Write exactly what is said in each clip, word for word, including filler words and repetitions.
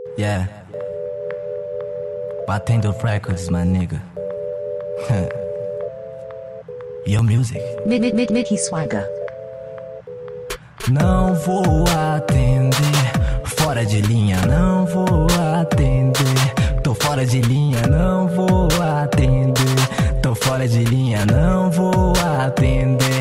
Yeah. Batendo records, my nigga. Your music. Mickey Swagger. Não vou atender. Fora de linha, não vou atender. Tô fora de linha, não vou atender. Tô fora de linha, não vou atender.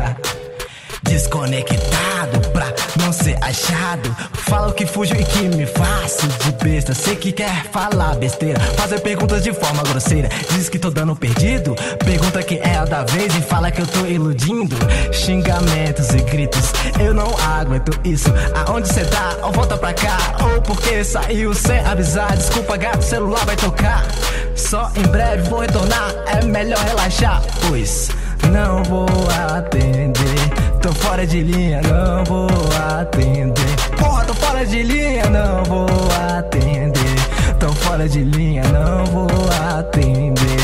Desconectado pra não ser achado. Falo que fujo e que me faço de besta. Sei que quer falar besteira, fazer perguntas de forma grosseira. Diz que tô dando perdido, pergunta quem é a da vez e fala que eu tô iludindo. Xingamentos e gritos, eu não aguento isso. Aonde cê tá? Ou volta pra cá, ou porque saiu sem avisar. Desculpa gato, celular vai tocar. Só em breve vou retornar, é melhor relaxar, pois não vou atender. Tô fora de linha, não vou atender. Porra, tô fora de linha, não vou atender. Tô fora de linha, não vou atender.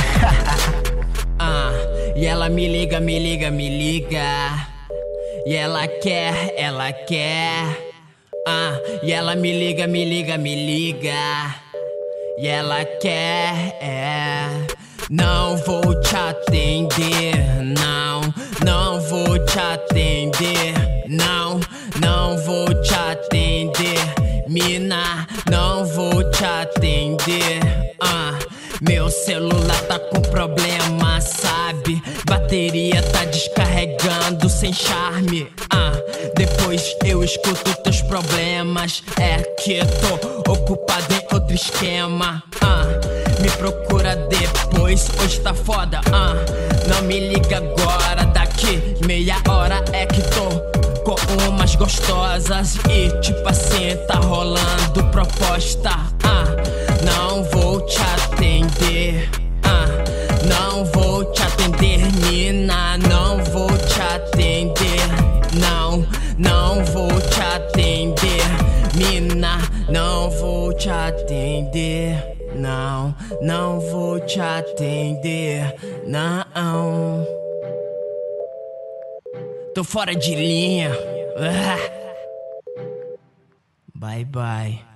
Ah, e ela me liga, me liga, me liga. E ela quer, ela quer. Ah, e ela me liga, me liga, me liga. E ela quer, é. Não vou te atender, não, não vou te atender, não, não vou te atender, mina, não vou te atender. Ah, meu celular tá com problema, sabe? Bateria tá descarregando sem charme. Ah, depois eu escuto teus problemas. É que tô ocupado em outro esquema. Ah, me procura depois, hoje tá foda. Ah, não me liga agora, daqui meia hora é que tô com umas gostosas. E tipo assim, tá rolando proposta. Ah, não vou te atender. Ah, não vou te atender, mina, não vou te atender. Não, não vou te atender, mina, não vou te atender. Não, não vou te atender, não. Tô fora de linha. Bye bye.